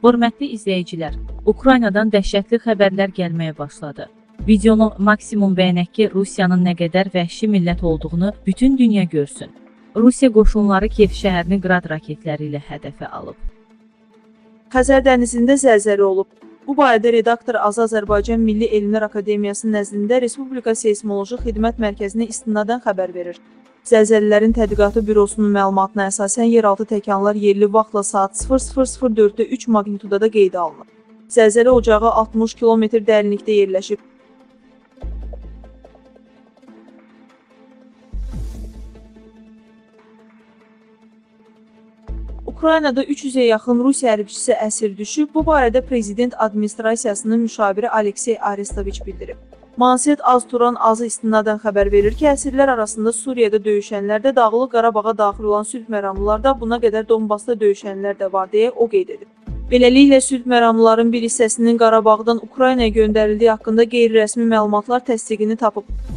Hörmətli izləyicilər, Ukraynadan dəhşətli xəbərlər gəlməyə başladı. Videonu maksimum bəyənək ki, Rusiyanın nə qədər vəhşi millət olduğunu bütün dünya görsün. Rusiya qoşunları Kiyev şəhərini qrad raketləri ilə hədəfə alıb. Xəzər dənizində zəlzələ olub. Bu barədə redaktor Azərbaycan Milli Elmlər Akademiyası nəzdində Respublika Seysmoloji Xidmət Mərkəzinə istinadən xəbər verir. Zəlzələlərin Tədqiqatı Bürosunun məlumatına əsasən yeraltı təkanlar yerli vaxtla saat 00:04-də 3 magnitudada qeydə alınıb. Zəlzələ ocağı 60 km dərinlikdə yerləşib. Ukraynada 300-ə yaxın Rusiya hərbçisi əsir düşüb. Bu barədə Prezident Administrasiyasının müşaviri Aleksey Arestoviç bildirib. Manset Az-Turan azı istinadən xəbər verir ki, əsirlər arasında Suriyada döyüşənlər də, Dağlıq Qarabağa daxil olan sülh məramlılarda, buna qədər Donbasda döyüşənlər də var deyə o qeyd edib. Beləliklə, sülh məramlıların bir hissəsinin Qarabağdan Ukraynaya göndərildiyi haqqında qeyri-rəsmi məlumatlar təsdiqini tapıb.